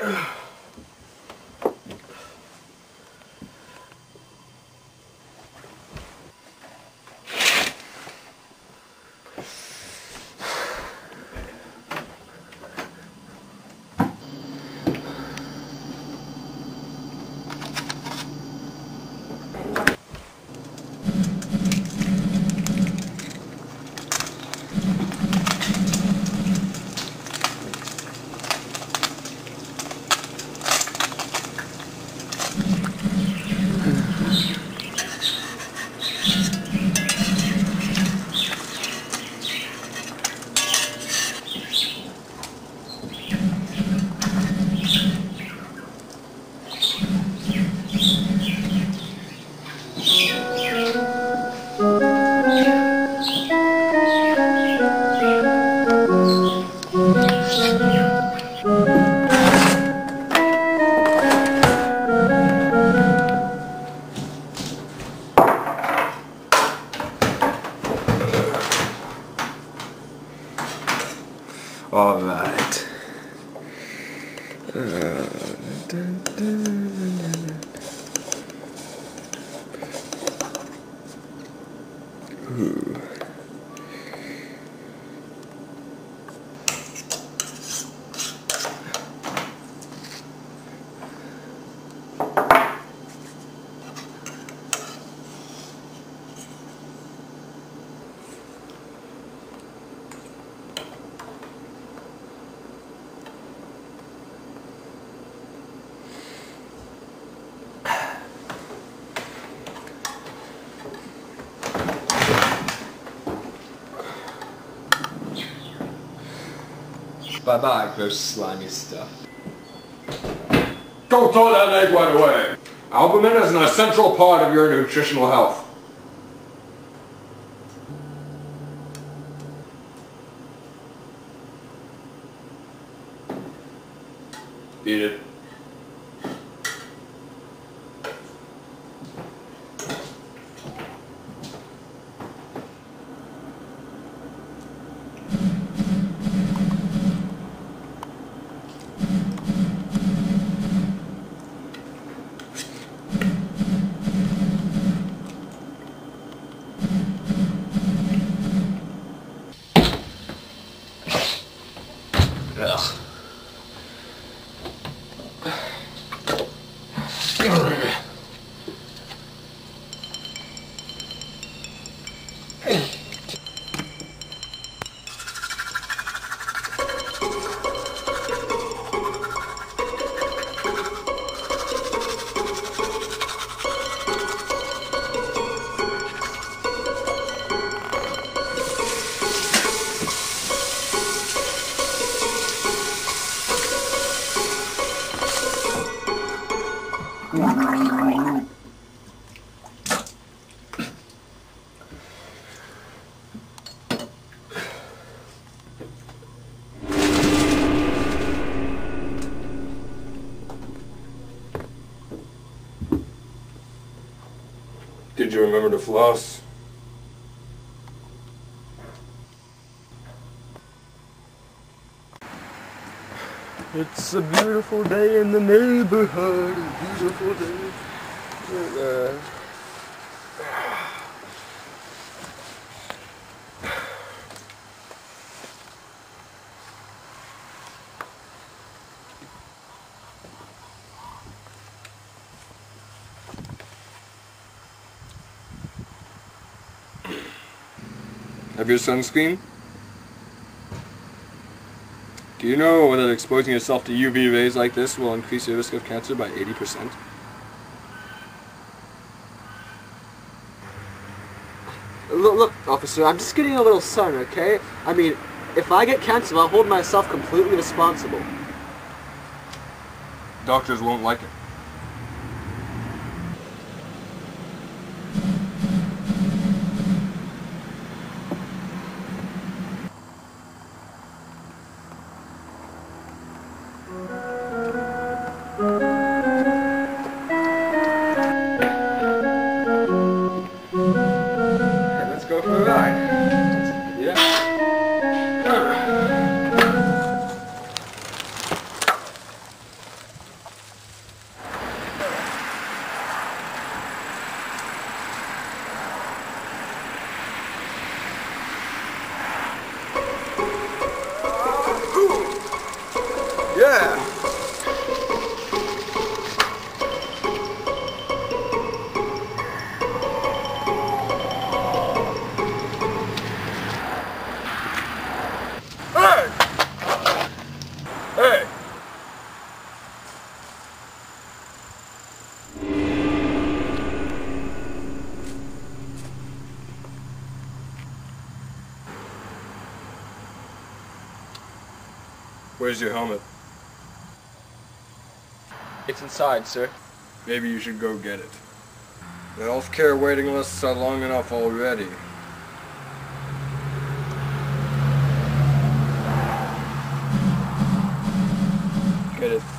All right. Ooh. Bye-bye, gross slimy stuff. Don't throw that egg white away. Albumin is an essential part of your nutritional health. Eat it. Ugh. Did you remember to floss? It's a beautiful day in the neighborhood. A beautiful day. Have your sunscreen? Do you know that exposing yourself to UV rays like this will increase your risk of cancer by 80%? Look, officer, I'm just getting a little sun, okay? I mean, if I get cancer, I'll hold myself completely responsible. Doctors won't like it. Let's go for a ride. Yeah. Where's your helmet? It's inside, sir. Maybe you should go get it. The healthcare waiting lists are long enough already. Get it